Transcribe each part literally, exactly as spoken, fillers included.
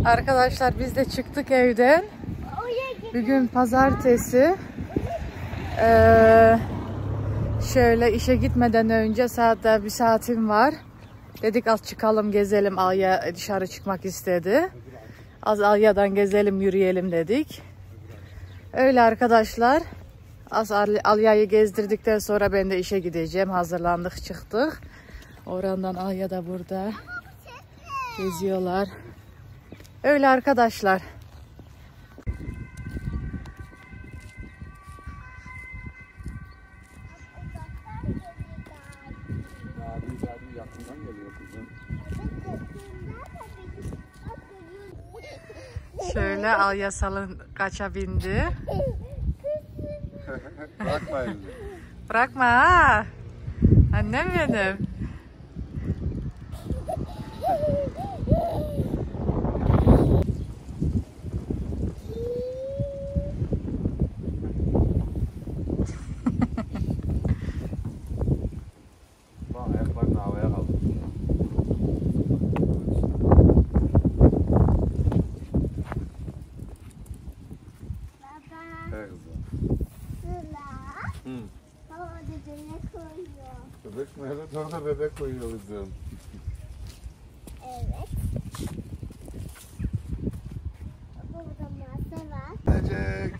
Arkadaşlar biz de çıktık evden. Bugün pazartesi. Ee, şöyle işe gitmeden önce saatte bir saatim var. Dedik az çıkalım gezelim. Alya dışarı çıkmak istedi. Az Alya'dan gezelim yürüyelim dedik. Öyle arkadaşlar. Az Alya'yı gezdirdikten sonra ben de işe gideceğim. Hazırlandık çıktık. Orandan Alya da burada. Geziyorlar. Öyle arkadaşlar. Şöyle Alya salın kaça bindi. Bırakma elini. Bırakma ha. Annem benim. Bak ayaklarını havaya kaldır. Evet kızım. Hı. Baba dedene koyuyor. Bebek mi? Evet orada bebek koyuyor kızım. Evet. Burada masa var. Necek.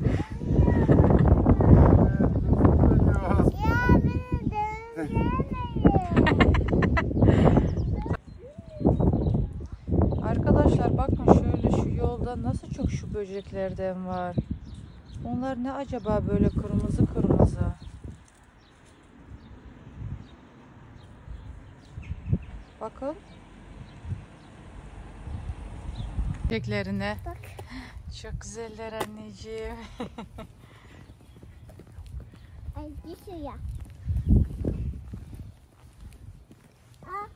Ya beni dönüşemeyin. Arkadaşlar bakın şöyle şu yolda nasıl çok şu böceklerden var. Onlar ne acaba böyle kırmızı kırmızı. Bakın. Böceklerine. Bak. Çok güzeller anneciğim. Ay bir suya. Aa.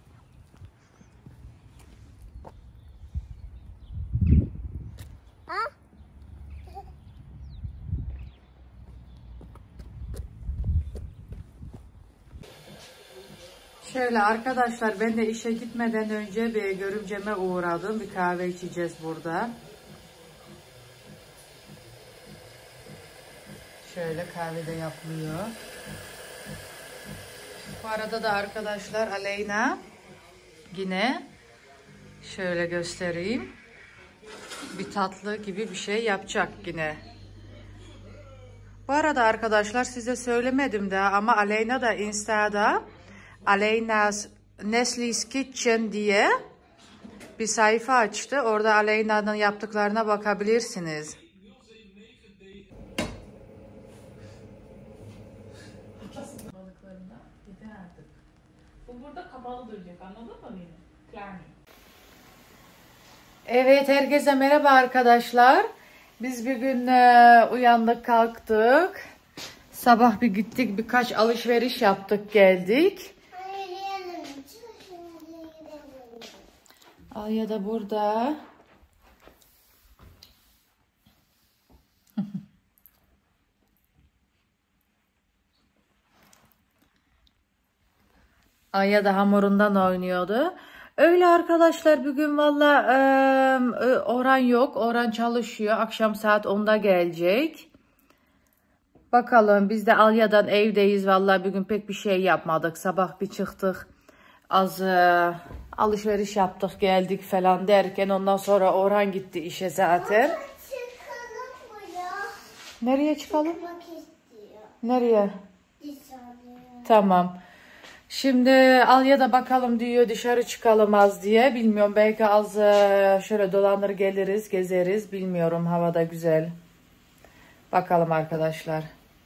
Aa. Şöyle arkadaşlar ben de işe gitmeden önce bir görümceme uğradım. Bir kahve içeceğiz burada. Şöyle kahve de yapılıyor. Bu arada da arkadaşlar Aleyna yine şöyle göstereyim. Bir tatlı gibi bir şey yapacak yine. Bu arada arkadaşlar size söylemedim daha ama Aleyna da Insta'da Aleyna's Nestle's Kitchen diye bir sayfa açtı. Orada Aleyna'nın yaptıklarına bakabilirsiniz. Balıklarına yeter artık. Bu burada kapalı duracak, anladın mı beni? Evet, herkese merhaba arkadaşlar. Biz bir gün e, uyandık kalktık. Sabah bir gittik, birkaç alışveriş yaptık geldik. Alya da burada. Alya da hamurundan oynuyordu. Öyle arkadaşlar bugün valla e, Orhan yok. Orhan çalışıyor. Akşam saat onda gelecek. Bakalım biz de Alya'dan evdeyiz. Valla bugün pek bir şey yapmadık. Sabah bir çıktık. Az e, alışveriş yaptık geldik falan derken ondan sonra Orhan gitti işe zaten. Çıkalım mı ya? Nereye çıkalım? Çıkmak istiyor. Nereye? Dışarıya. Tamam. Şimdi Alya da bakalım diyor dışarı çıkalım az diye. Bilmiyorum belki az e, şöyle dolanır geliriz gezeriz. Bilmiyorum havada güzel. Bakalım arkadaşlar.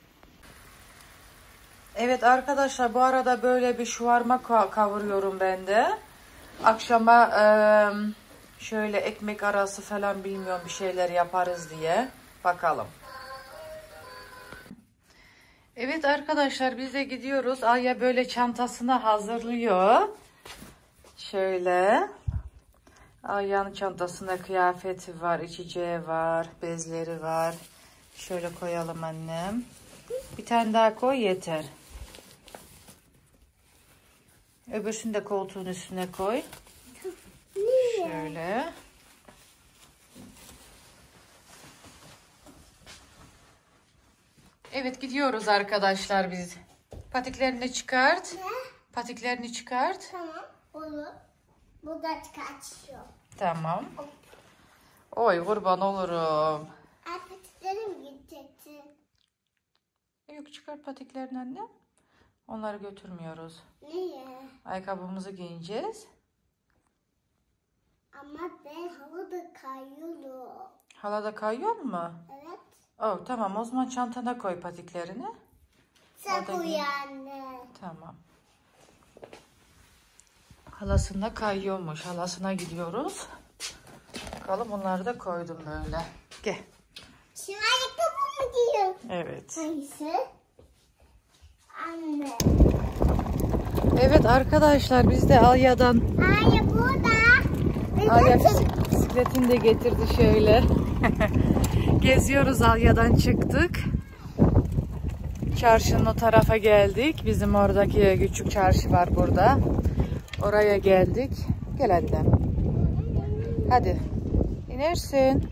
Evet arkadaşlar bu arada böyle bir şuvarma kavuruyorum ben de. Akşama e, şöyle ekmek arası falan bilmiyorum bir şeyler yaparız diye. Bakalım. Evet arkadaşlar biz de gidiyoruz. Alya böyle çantasını hazırlıyor. Şöyle. Alya'nın çantasında kıyafeti var, içeceği var, bezleri var. Şöyle koyalım annem. Bir tane daha koy yeter. Öbürsünü de koltuğun üstüne koy. Şöyle. Evet gidiyoruz arkadaşlar biz. Patiklerini çıkart. Ne? Patiklerini çıkart. Tamam. Olur. Bu da kaçıyor. Tamam. Oy kurban olurum. Artıklarım gideceksin. Yok çıkart patiklerini anne. Onları götürmüyoruz. Niye? Ayakkabımızı giyeceğiz. Ama ben havada kayıyorum. Halada kayıyor mu? Evet. Oh, tamam o zaman çantana koy patiklerini. Sen Orada koy giy. anne. Tamam. Halasında kayıyormuş. Halasına gidiyoruz. Bakalım onları da koydum böyle. Gel. Şimdi ayakkabı mı giyiyor? Evet. Hangisi? Anne. Evet arkadaşlar biz de Alya'dan Anne burada. Alya bisik- bisikletini de getirdi şöyle. Geziyoruz, Alya'dan çıktık. Çarşının o tarafa geldik. Bizim oradaki küçük çarşı var burada. Oraya geldik. Gel annem. Hadi. İnersin.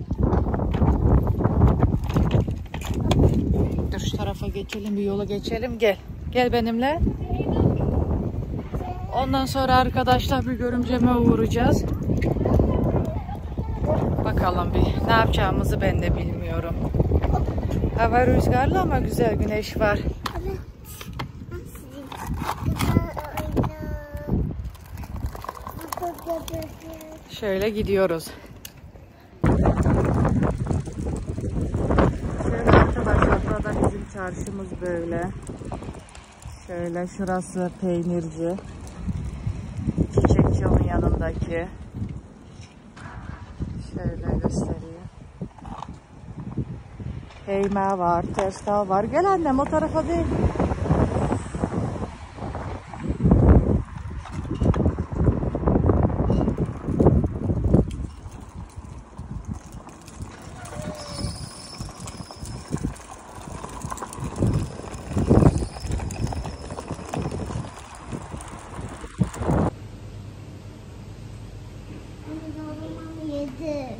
Dur şu tarafa geçelim, bir yola geçelim. Gel. Gel benimle. Ondan sonra arkadaşlar bir görümceme uğrayacağız. Bakalım bir ne yapacağımızı ben de bilmiyorum. Hava rüzgarlı ama güzel, güneş var. Evet. Şöyle gidiyoruz. Şöyle arkadaşlar burada bizim çarşımız böyle. Şöyle şurası peynirci. Çiçekçi onun yanındaki. Şöyle göstereyim. Heyma var, terstal var. Gel annem o tarafa değil. Yedi.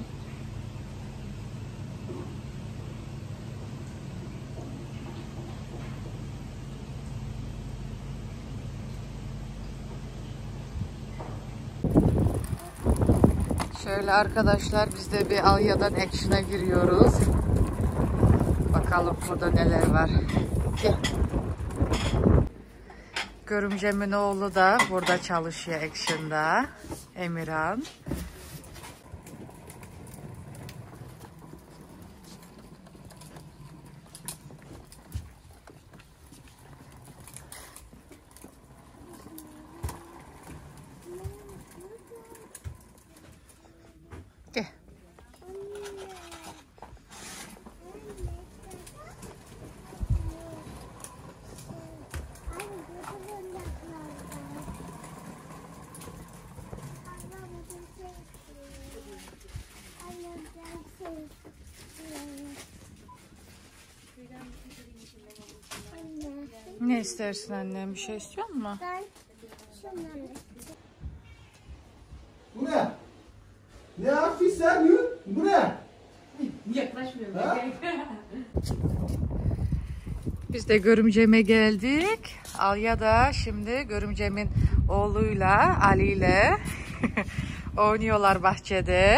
Şöyle arkadaşlar biz de bir Alya'dan Action'a giriyoruz. Bakalım burada neler var. Gel. Görümcemin oğlu da burada çalışıyor Action'da. Emirhan. Gel. Ne istersin annem? Bir şey istiyor musun? Ben şundan Bu ne? Ne yapıyorsun sen Yun? Bu ne? Yaklaşmıyorum. Biz de görümceme geldik. Alya da şimdi görümcemin oğluyla Ali ile oynuyorlar bahçede.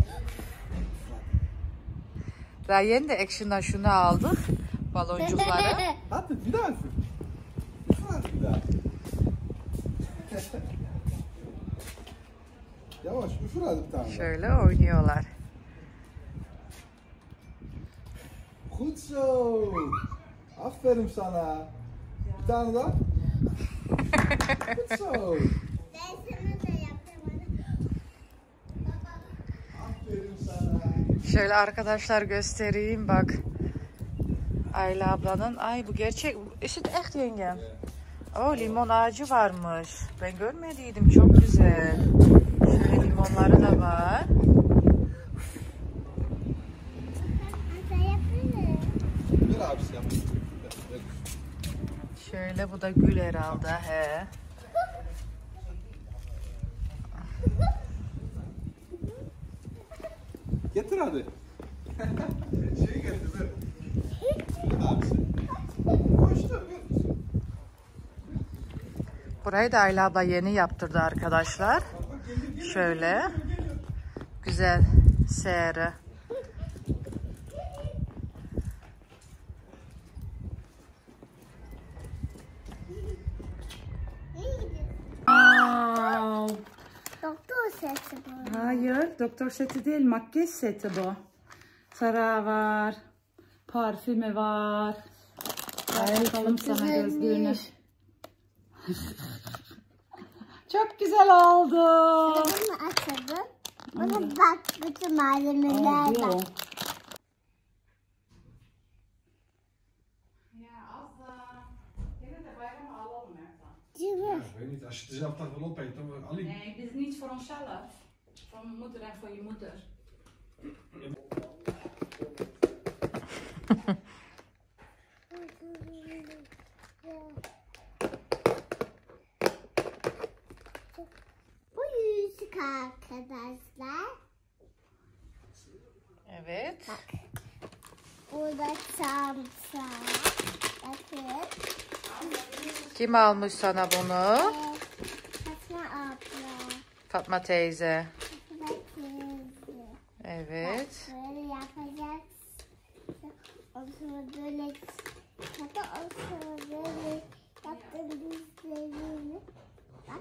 Ryan de Action'dan şunu aldık. Baloncukları. Hadi bir daha. Bir daha. Yavaş üşür hadi bir tane. Şöyle oynuyorlar. Goed zo. Aferin sana. Bir tane daha. Goed zo. Ben sana da yaptım. Aferin sana. Şöyle arkadaşlar göstereyim bak. Ayla ablanın. Ay bu gerçek. Eşit echt yengem. O limon ağacı varmış. Ben görmediydim. Çok güzel. Şöyle limonları da var. Bir abisi yap. Şöyle bu da gül herhalde. He. Getir hadi. Şey getir. Bir abisi. Burayı da Ayla abla yeni yaptırdı arkadaşlar. Şöyle güzel seyri. Wow. Doktor seti bu. Hayır, doktor seti değil, makyaj seti bu. Tarağı var, parfümü var. Ay, bakalım sana gözlüğünü. Çok güzel oldu. Bunu açalım. Bunu bak bütün malzemeler var. Ja, ik weet niet, als je het er zelf toch wel opeet, dan wordt Ali. Nee, dit is niet voor onszelf. Voor mijn moeder en voor je moeder. Bu yüzük arkadaşlar. Evet. Bak. Burada çanta. Bakın. Kim almış sana bunu? Fatma abla. Fatma teyze. Bakın. Evet. Böyle yapacağız. Ondan sonra böyle. Hatta ondan sonra böyle yaptım dizlerini. Bak.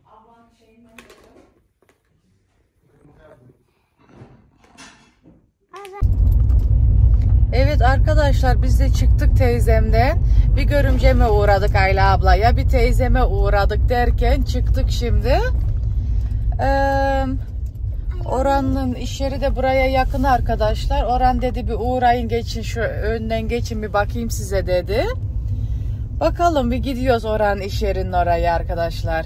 Evet arkadaşlar biz de çıktık teyzemden. Bir görümceme uğradık Ayla ablaya. Bir teyzeme uğradık derken çıktık şimdi. Ee, Orhan'ın iş yeri de buraya yakın arkadaşlar. Orhan dedi bir uğrayın geçin şu önden geçin bir bakayım size dedi. Bakalım bir gidiyoruz Orhan'ın iş yerinin oraya arkadaşlar.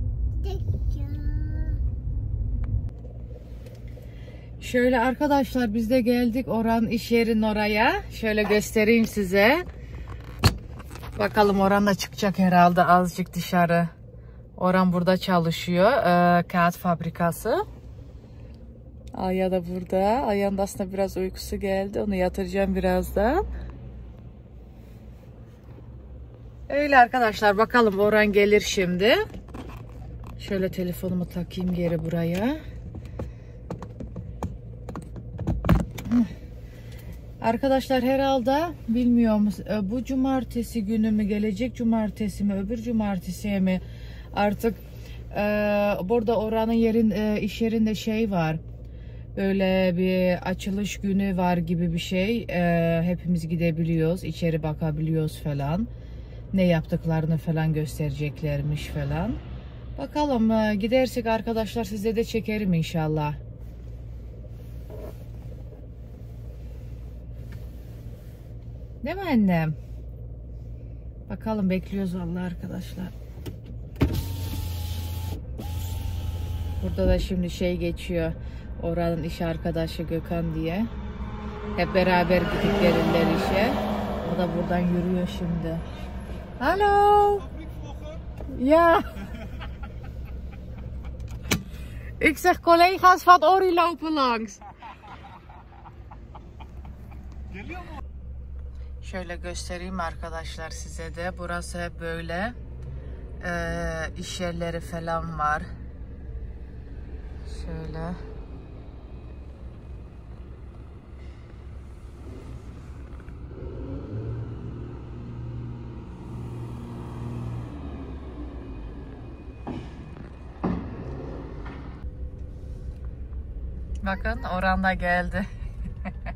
Şöyle arkadaşlar biz de geldik Orhan iş yerinin oraya. Şöyle göstereyim size. Bakalım Orhan da çıkacak herhalde azıcık dışarı. Orhan burada çalışıyor. Ee, kağıt fabrikası. Aya da burada. Aya'nın da aslında biraz uykusu geldi. Onu yatıracağım birazdan. Öyle arkadaşlar bakalım Orhan gelir şimdi. Şöyle telefonumu takayım geri buraya. Arkadaşlar herhalde bilmiyorum bu cumartesi günü mü gelecek cumartesi mi öbür cumartesi mi artık e, burada Orhan'ın yerin e, iş yerinde şey var böyle bir açılış günü var gibi bir şey e, hepimiz gidebiliyoruz içeri bakabiliyoruz falan ne yaptıklarını falan göstereceklermiş falan bakalım e, gidersek arkadaşlar size de çekerim inşallah. Değil mi annem? Bakalım bekliyoruz vallahi arkadaşlar. Burada da şimdi şey geçiyor. Orhan'ın iş arkadaşı Gökhan diye. Hep beraber gidip gelirler işe. O da buradan yürüyor şimdi. Hallo. Ja. Ik zeg collega's van Ori lopen langs. Şöyle göstereyim arkadaşlar size de. Burası hep böyle e, iş yerleri falan var. Şöyle. Bakın Orhan da geldi.